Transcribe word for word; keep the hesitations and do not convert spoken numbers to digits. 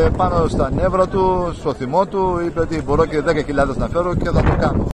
πάνω στα νεύρα του, στο θυμό του, είπε ότι μπορώ και δέκα χιλιάδες να φέρω και θα το κάνω.